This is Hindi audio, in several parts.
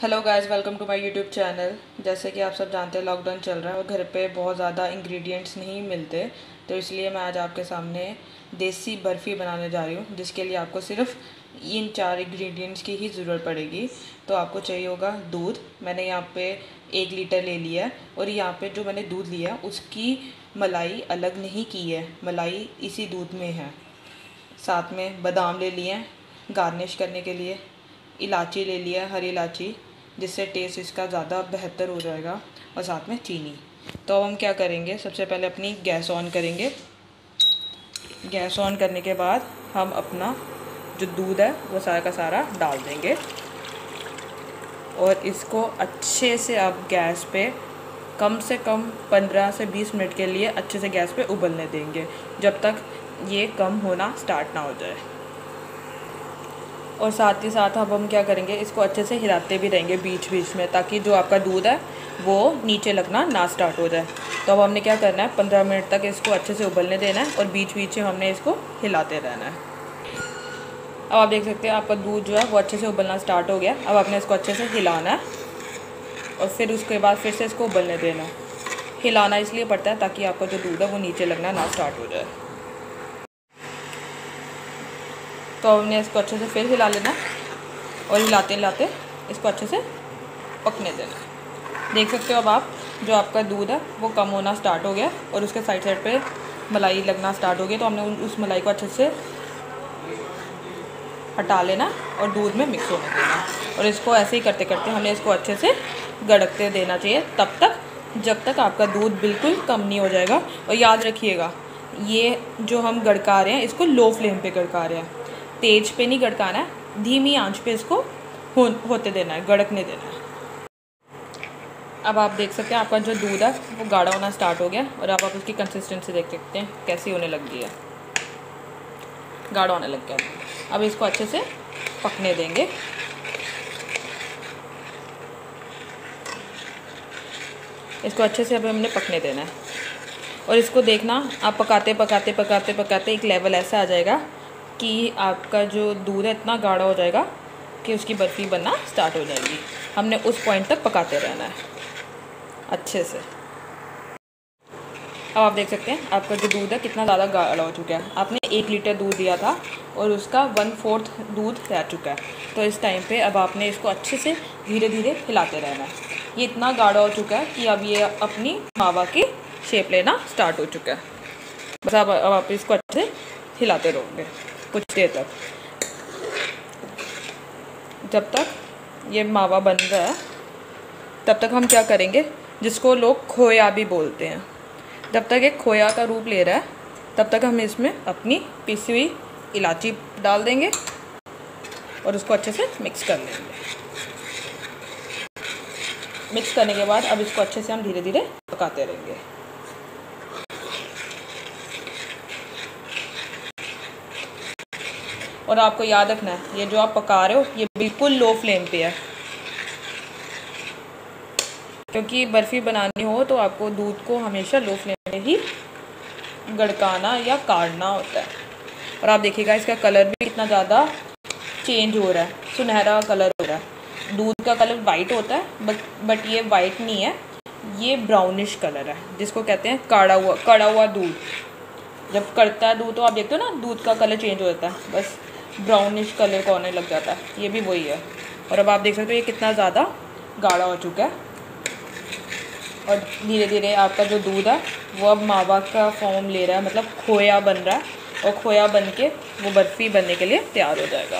Hello guys, welcome to my YouTube channel. जैसे कि आप सब जानते हैं, लॉकडाउन चल रहा है और घर पे बहुत ज़्यादा इंग्रेडिएंट्स नहीं मिलते, तो इसलिए मैं आज आपके सामने देसी बर्फ़ी बनाने जा रही हूँ, जिसके लिए आपको सिर्फ इन 4 इंग्रेडिएंट्स की ही ज़रूरत पड़ेगी। तो आपको चाहिए होगा दूध। मैंने यहाँ पे 1 लीटर ले लिया है और यहाँ पे जो मैंने दूध लिया उसकी मलाई अलग नहीं की है, मलाई इसी दूध में है। साथ में बादाम ले लिए हैं गार्निश करने के लिए, इलायची ले लिया है, हरी इलायची, जिससे टेस्ट इसका ज़्यादा बेहतर हो जाएगा, और साथ में चीनी। तो अब हम क्या करेंगे, सबसे पहले अपनी गैस ऑन करेंगे। गैस ऑन करने के बाद हम अपना जो दूध है वो सारा का सारा डाल देंगे और इसको अच्छे से अब गैस पे कम से कम 15 से 20 मिनट के लिए अच्छे से गैस पे उबलने देंगे, जब तक ये कम होना स्टार्ट ना हो जाए। और साथ ही साथ अब हम क्या करेंगे, इसको अच्छे से हिलाते भी रहेंगे बीच बीच में, ताकि जो आपका दूध है वो नीचे लगना ना स्टार्ट हो जाए। तो अब हमने क्या करना है, 15 मिनट तक इसको अच्छे से उबलने देना है और बीच बीच में हमने इसको हिलाते रहना है। अब आप देख सकते हैं आपका दूध जो है वो अच्छे से उबलना स्टार्ट हो गया। अब आपने इसको अच्छे से हिलाना है और फिर उसके बाद फिर से इसको उबलने देना है। हिलाना इसलिए पड़ता है ताकि आपका जो दूध है वो नीचे लगना ना स्टार्ट हो जाए। तो हमने इसको अच्छे से फिर हिला लेना और हिलाते हिलाते इसको अच्छे से पकने देना। देख सकते हो अब आप, जो आपका दूध है वो कम होना स्टार्ट हो गया और उसके साइड साइड पे मलाई लगना स्टार्ट हो गया। तो हमने उस मलाई को अच्छे से हटा लेना और दूध में मिक्स होने देना, और इसको ऐसे ही करते करते हमें इसको अच्छे से गड़कते देना चाहिए तब तक जब तक आपका दूध बिल्कुल कम नहीं हो जाएगा। और याद रखिएगा, ये जो हम गड़का रहे हैं इसको लो फ्लेम पे गड़का रहे हैं, तेज पे नहीं गड़काना है, धीमी आंच पे इसको होते देना है, गड़कने देना है। अब आप देख सकते हैं आपका जो दूध है वो गाढ़ा होना स्टार्ट हो गया और अब आप उसकी कंसिस्टेंसी देख सकते हैं कैसी होने लग गई है, गाढ़ा होने लग गया। अब इसको अच्छे से पकने देंगे। इसको अच्छे से अब हमने पकने देना है और इसको देखना, आप पकाते पकाते पकाते पकाते एक लेवल ऐसा आ जाएगा कि आपका जो दूध है इतना गाढ़ा हो जाएगा कि उसकी बर्फ़ी बनना स्टार्ट हो जाएगी। हमने उस पॉइंट तक पकाते रहना है अच्छे से। अब आप देख सकते हैं आपका जो दूध है कितना ज़्यादा गाढ़ा हो चुका है। आपने 1 लीटर दूध दिया था और उसका 1/4 दूध रह चुका है। तो इस टाइम पे अब आपने इसको अच्छे से धीरे धीरे हिलाते रहना है। ये इतना गाढ़ा हो चुका है कि अब ये अपनी मावा की शेप लेना स्टार्ट हो चुका है। बस अब आप इसको अच्छे से हिलाते रहोगे कुछ देर तक, जब तक ये मावा बन रहा है। तब तक हम क्या करेंगे, जिसको लोग खोया भी बोलते हैं, जब तक एक खोया का रूप ले रहा है तब तक हम इसमें अपनी पिसी हुई इलायची डाल देंगे और उसको अच्छे से मिक्स कर लेंगे। मिक्स करने के बाद अब इसको अच्छे से हम धीरे धीरे पकाते रहेंगे। और आपको याद रखना है, ये जो आप पका रहे हो ये बिल्कुल लो फ्लेम पे है, क्योंकि बर्फ़ी बनानी हो तो आपको दूध को हमेशा लो फ्लेम में ही गड़काना या काढ़ना होता है। और आप देखिएगा इसका कलर भी कितना ज़्यादा चेंज हो रहा है, सुनहरा कलर हो रहा है। दूध का कलर वाइट होता है बट ये वाइट नहीं है, ये ब्राउनिश कलर है, जिसको कहते हैं कड़ा हुआ दूध। जब कड़ता है दूध तो आप देखते हो ना, दूध का कलर चेंज हो जाता है, बस ब्राउनिश कलर का होने लग जाता है, ये भी वही है। और अब आप देख सकते हो ये कितना ज़्यादा गाढ़ा हो चुका है और धीरे धीरे आपका जो दूध है वो अब मावा का फॉर्म ले रहा है, मतलब खोया बन रहा है, और खोया बन के वो बर्फ़ी बनने के लिए तैयार हो जाएगा।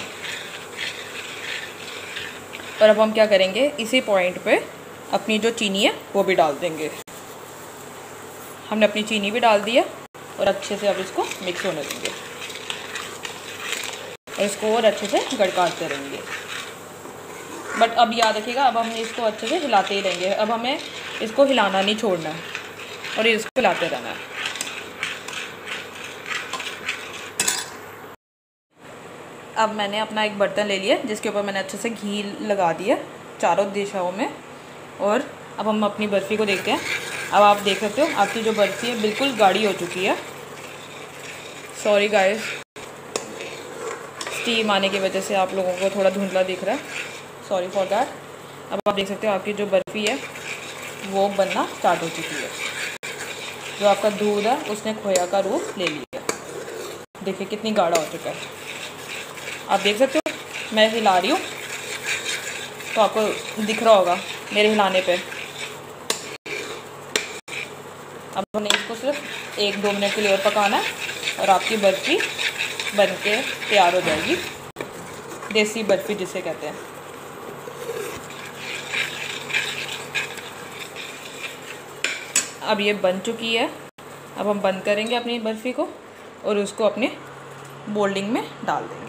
और अब हम क्या करेंगे, इसी पॉइंट पे अपनी जो चीनी है वो भी डाल देंगे। हमने अपनी चीनी भी डाल दी है और अच्छे से अब इसको मिक्स होने देंगे और इसको और अच्छे से गड़काते रहेंगे। बट अब याद रखिएगा, अब हम इसको अच्छे से हिलाते ही रहेंगे। अब हमें इसको हिलाना नहीं छोड़ना है और इसको हिलाते रहना है। अब मैंने अपना एक बर्तन ले लिया जिसके ऊपर मैंने अच्छे से घी लगा दिया चारों दिशाओं में, और अब हम अपनी बर्फ़ी को देखते हैं। अब आप देख सकते हो आपकी जो बर्फ़ी है बिल्कुल गाढ़ी हो चुकी है। सॉरी गाइस, स्टीम आने की वजह से आप लोगों को थोड़ा धुंधला दिख रहा है, सॉरी फॉर दैट। अब आप देख सकते हो आपकी जो बर्फ़ी है वो बनना स्टार्ट हो चुकी है। जो आपका दूध है उसने खोया का रूप ले लिया। देखिए कितनी गाढ़ा हो चुका है। आप देख सकते हो मैं हिला रही हूँ तो आपको दिख रहा होगा मेरे हिलाने पे। अब हमें इसको सिर्फ 1-2 मिनट के लिए और पकाना है और आपकी बर्फ़ी बन के तैयार हो जाएगी। देसी बर्फ़ी जिसे कहते हैं। अब ये बन चुकी है। अब हम बंद करेंगे अपनी बर्फ़ी को और उसको अपने मोल्डिंग में डाल देंगे।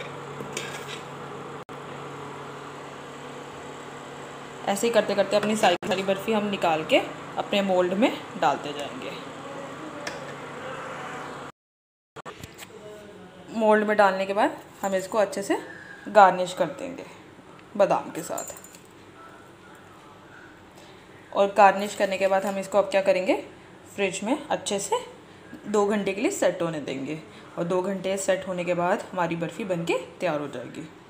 ऐसे ही करते करते अपनी सारी बर्फ़ी हम निकाल के अपने मोल्ड में डालते जाएंगे। मोल्ड में डालने के बाद हम इसको अच्छे से गार्निश कर देंगे बादाम के साथ। और गार्निश करने के बाद हम इसको अब क्या करेंगे, फ्रिज में अच्छे से 2 घंटे के लिए सेट होने देंगे। और 2 घंटे सेट होने के बाद हमारी बर्फ़ी बनके तैयार हो जाएगी।